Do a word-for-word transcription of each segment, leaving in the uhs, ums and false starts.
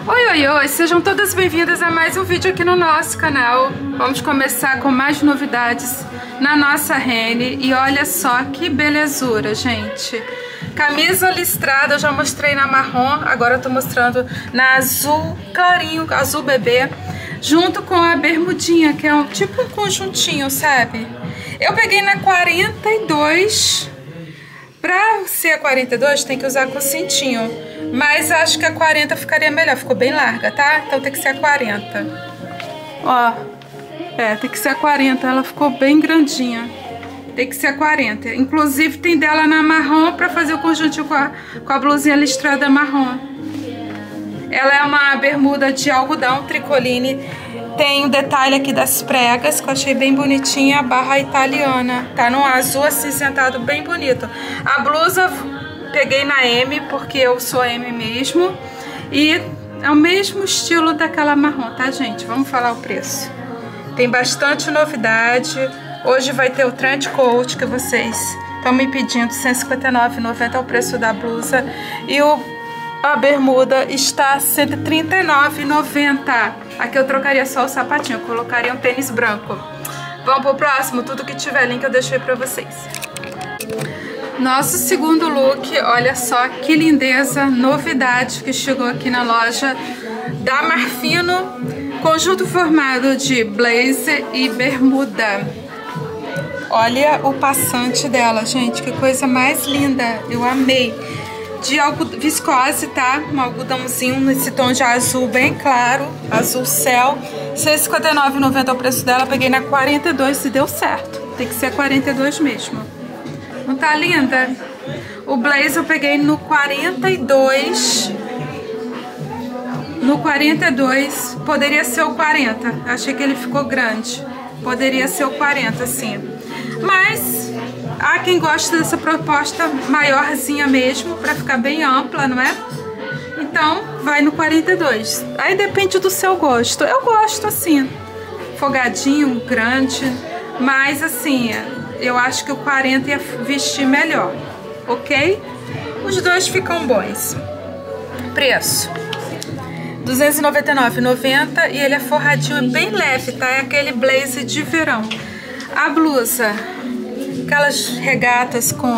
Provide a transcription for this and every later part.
Oi, oi, oi! Sejam todas bem-vindas a mais um vídeo aqui no nosso canal. Vamos começar com mais novidades na nossa Renner. E olha só que belezura, gente! Camisa listrada, eu já mostrei na marrom, agora eu tô mostrando na azul clarinho, azul bebê, junto com a bermudinha, que é um, tipo um conjuntinho, sabe? Eu peguei na quarenta e dois. Pra ser a quarenta e dois tem que usar com cintinho, mas acho que a quarenta ficaria melhor, ficou bem larga, tá? Então tem que ser a quarenta. Ó, é, tem que ser a quarenta, ela ficou bem grandinha. Tem que ser a quarenta. Inclusive tem dela na marrom pra fazer o conjuntinho com a, com a blusinha listrada marrom. Ela é uma bermuda de algodão tricoline. Tem o detalhe aqui das pregas, que eu achei bem bonitinha, a barra italiana. Tá num azul acinzentado bem bonito. A blusa peguei na M, porque eu sou M mesmo. E é o mesmo estilo daquela marrom, tá, gente? Vamos falar o preço. Tem bastante novidade. Hoje vai ter o Trend Coat, que vocês estão me pedindo, cento e cinquenta e nove reais e noventa centavos é o preço da blusa. E o a bermuda está cento e trinta e nove reais e noventa centavos. Aqui eu trocaria só o sapatinho, eu colocaria um tênis branco. Vamos pro próximo? Tudo que tiver link eu deixei pra vocês. Nosso segundo look, olha só que lindeza, novidade que chegou aqui na loja da Marfino. Conjunto formado de blazer e bermuda. Olha o passante dela, gente, que coisa mais linda, eu amei. De algodão, viscose, tá? Um algodãozinho nesse tom de azul bem claro, azul céu. cento e cinquenta e nove reais e noventa centavos é o preço dela. Peguei na quarenta e dois e deu certo. Tem que ser quarenta e dois mesmo. Não tá linda? O blazer eu peguei no quarenta e dois. No quarenta e dois. Poderia ser o quarenta. Achei que ele ficou grande. Poderia ser o quarenta, sim. Mas há quem gosta dessa proposta maiorzinha mesmo, pra ficar bem ampla, não é? Então, vai no quarenta e dois. Aí depende do seu gosto. Eu gosto assim, folgadinho, grande, mas assim, eu acho que o quarenta ia vestir melhor, ok? Os dois ficam bons. Preço: duzentos e noventa e nove reais e noventa centavos, e ele é forradinho bem leve, tá? É aquele blazer de verão. A blusa, aquelas regatas com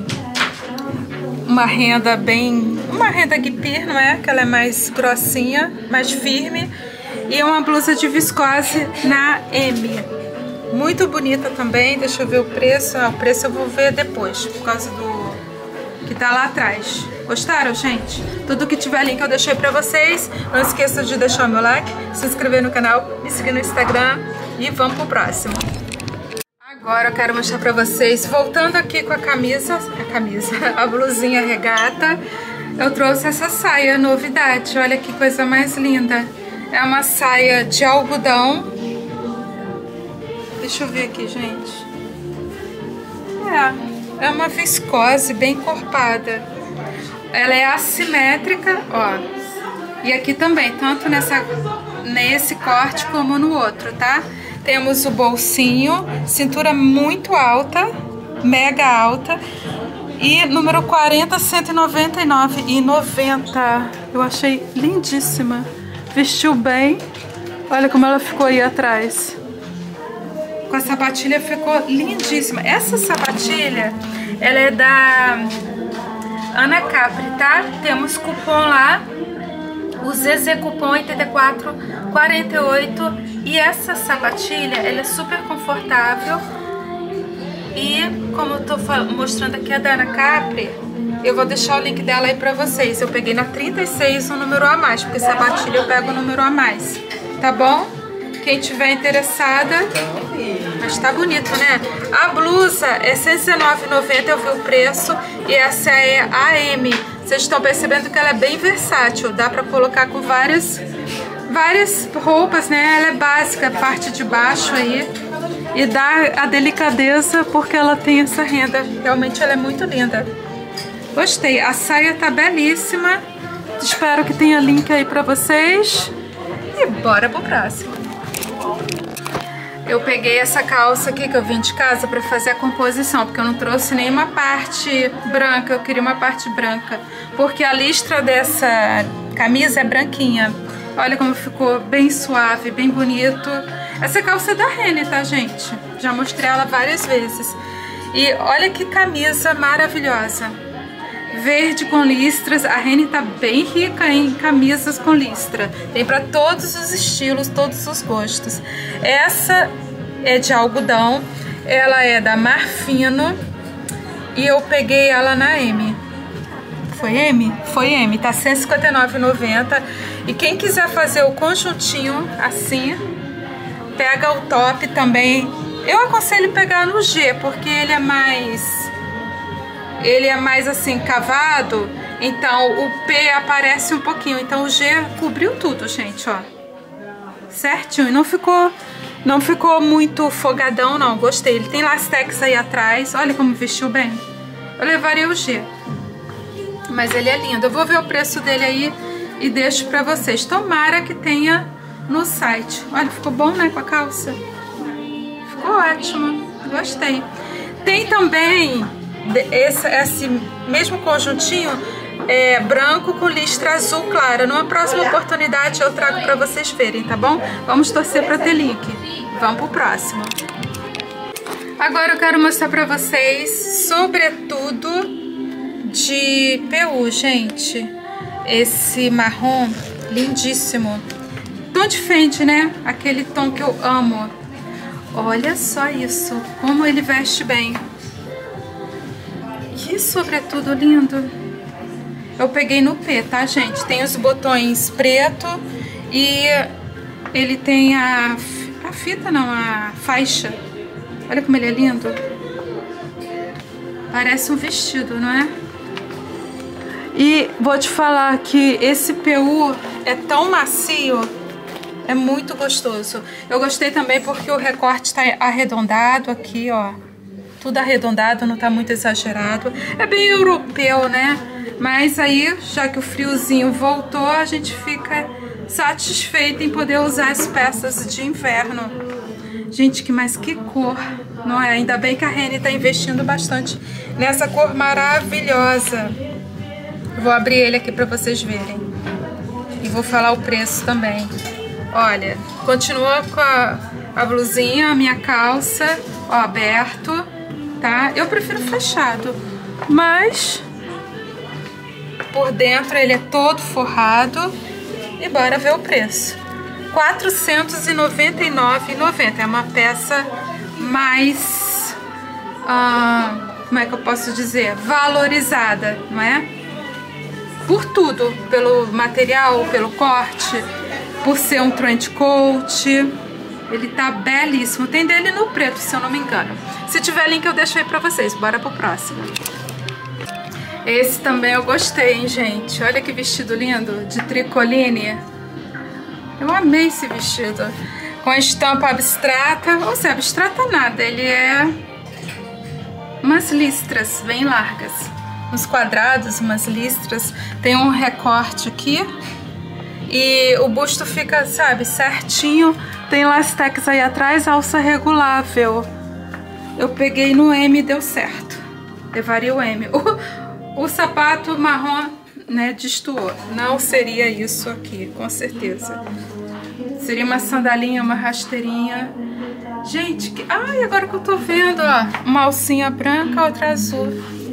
uma renda bem... Uma renda guipir, não é? Que ela é mais grossinha, mais firme. E é uma blusa de viscose na M. Muito bonita também. Deixa eu ver o preço. Ah, o preço eu vou ver depois, por causa do... que tá lá atrás. Gostaram, gente? Tudo que tiver link eu deixei pra vocês. Não esqueça de deixar o meu like, se inscrever no canal, me seguir no Instagram. E vamos pro próximo. Agora eu quero mostrar pra vocês, voltando aqui com a camisa, a camisa, a blusinha regata, eu trouxe essa saia, novidade, olha que coisa mais linda. É uma saia de algodão, deixa eu ver aqui, gente, é, é uma viscose bem encorpada, ela é assimétrica, ó, e aqui também, tanto nessa, nesse corte como no outro, tá? Temos o bolsinho, cintura muito alta, mega alta, e número quarenta, cento e noventa e nove reais e noventa centavos. Eu achei lindíssima. Vestiu bem. Olha como ela ficou aí atrás. Com a sapatilha ficou lindíssima. Essa sapatilha, ela é da Ana Capri, tá? Temos cupom lá. O Z Z cupom oitenta e quatro quarenta e oito. E essa sapatilha, ela é super confortável. E como eu tô mostrando aqui a da Ana Capri, eu vou deixar o link dela aí pra vocês. Eu peguei na trinta e seis um número a mais, porque sapatilha eu pego o número a mais. Tá bom? Quem tiver interessada, mas tá bonito, né? A blusa é cento e dezenove reais e noventa centavos, eu vi o preço. E essa é a M. Vocês estão percebendo que ela é bem versátil. Dá pra colocar com várias... várias roupas, né? Ela é básica, a parte de baixo aí, e dá a delicadeza porque ela tem essa renda. Realmente ela é muito linda. Gostei. A saia tá belíssima. Espero que tenha link aí pra vocês. E bora pro próximo. Eu peguei essa calça aqui que eu vim de casa pra fazer a composição, porque eu não trouxe nenhuma parte branca, eu queria uma parte branca. Porque a listra dessa camisa é branquinha. Olha como ficou bem suave, bem bonito. Essa calça é da Renner, tá, gente? Já mostrei ela várias vezes. E olha que camisa maravilhosa. Verde com listras. A Renner tá bem rica em camisas com listra. Tem para todos os estilos, todos os gostos. Essa é de algodão. Ela é da Marfino. E eu peguei ela na M. Foi M? Foi M. Tá cento e cinquenta e nove reais e noventa centavos. E quem quiser fazer o conjuntinho assim, pega o top também. Eu aconselho pegar no G, porque ele é mais... Ele é mais assim, cavado. Então o P aparece um pouquinho. Então o G cobriu tudo, gente, ó. Certinho. E não ficou... Não ficou muito folgadão, não. Gostei. Ele tem lastex aí atrás. Olha como vestiu bem. Eu levaria o G. Mas ele é lindo. Eu vou ver o preço dele aí e deixo pra vocês. Tomara que tenha no site. Olha, ficou bom, né, com a calça? Ficou ótimo. Gostei. Tem também esse, esse mesmo conjuntinho é, branco com listra azul clara. Numa próxima oportunidade eu trago pra vocês verem, tá bom? Vamos torcer pra ter link. Vamos pro próximo. Agora eu quero mostrar pra vocês, sobretudo de P U, gente. Esse marrom lindíssimo. Tom de Fendi, né? Aquele tom que eu amo. Olha só isso, como ele veste bem. Que sobretudo lindo. Eu peguei no P, tá, gente? Tem os botões preto e ele tem a, a fita, não, a faixa. Olha como ele é lindo. Parece um vestido, não é? E vou te falar que esse P U é tão macio, é muito gostoso. Eu gostei também porque o recorte está arredondado aqui, ó. Tudo arredondado, não tá muito exagerado. É bem europeu, né? Mas aí, já que o friozinho voltou, a gente fica satisfeita em poder usar as peças de inverno. Gente, que mais que cor, não é? Ainda bem que a Renner tá investindo bastante nessa cor maravilhosa. Vou abrir ele aqui para vocês verem. E vou falar o preço também. Olha, continua com a, a blusinha, a minha calça, ó, aberto, tá? Eu prefiro fechado, mas por dentro ele é todo forrado. E bora ver o preço. quatrocentos e noventa e nove reais e noventa centavos. É uma peça mais... Ah, como é que eu posso dizer? Valorizada, não é? Por tudo, pelo material, pelo corte, por ser um trench coat. Ele tá belíssimo. Tem dele no preto, se eu não me engano. Se tiver link eu deixo aí pra vocês. Bora pro próximo. Esse também eu gostei, hein, gente. Olha que vestido lindo, de tricoline. Eu amei esse vestido. Com estampa abstrata. Ou seja, abstrata nada. Ele é umas listras bem largas. Uns quadrados, umas listras. Tem um recorte aqui. E o busto fica, sabe, certinho. Tem lastex aí atrás, alça regulável. Eu peguei no M e deu certo. Levaria o M. O, o sapato marrom, né, destoou. Não seria isso aqui, com certeza. Seria uma sandalinha, uma rasteirinha. Gente, que... ai, agora que eu tô vendo, ó. Uma alcinha branca, outra azul.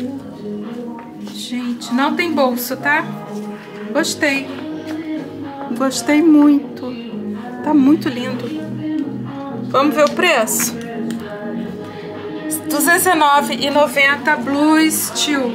Gente, não tem bolso, tá? Gostei. Gostei muito. Tá muito lindo. Vamos ver o preço? duzentos e nove reais e noventa centavos Blue Steel.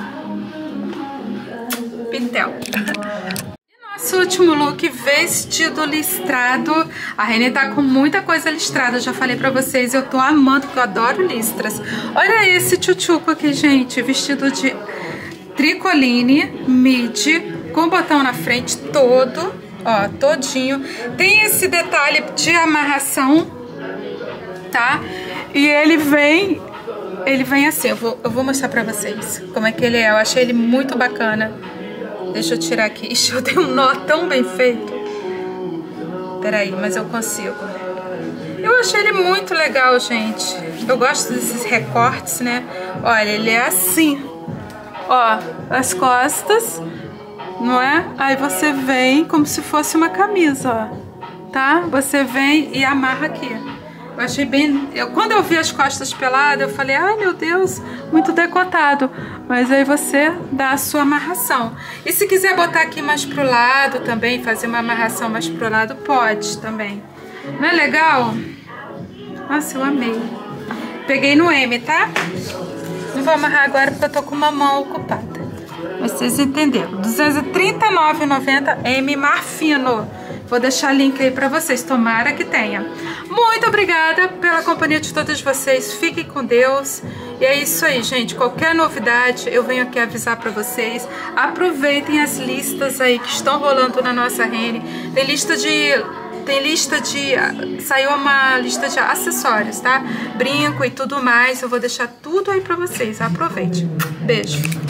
Pitel. E nosso último look, vestido listrado. A Renner tá com muita coisa listrada. Eu já falei pra vocês, eu tô amando, porque eu adoro listras. Olha esse tchutchuco aqui, gente. Vestido de tricoline, midi, com botão na frente todo, ó, todinho. Tem esse detalhe de amarração, tá? E ele vem, ele vem assim, eu vou, eu vou mostrar pra vocês como é que ele é. Eu achei ele muito bacana. Deixa eu tirar aqui. Ixi, eu tenho um nó tão bem feito. Peraí, mas eu consigo. Eu achei ele muito legal, gente. Eu gosto desses recortes, né? Olha, ele é assim. Ó, as costas não é? Aí você vem como se fosse uma camisa, ó, tá? Você vem e amarra aqui. Eu achei bem... Eu, quando eu vi as costas peladas, eu falei, ai meu Deus, muito decotado. Mas aí você dá a sua amarração. E se quiser botar aqui mais pro lado também, fazer uma amarração mais pro lado, pode também. Não é legal? Nossa, eu amei. Peguei no M, tá? Não vou amarrar agora porque eu tô com uma mão ocupada. Vocês entenderam. duzentos e trinta e nove reais e noventa centavos M Marfino. Vou deixar link aí pra vocês, tomara que tenha. Muito obrigada pela companhia de todos vocês, fiquem com Deus. E é isso aí, gente, qualquer novidade eu venho aqui avisar pra vocês. Aproveitem as listas aí que estão rolando na nossa Rene. Tem lista de... Tem lista de... Saiu uma lista de acessórios, tá? Brinco e tudo mais, eu vou deixar tudo aí pra vocês, aproveite. Beijo.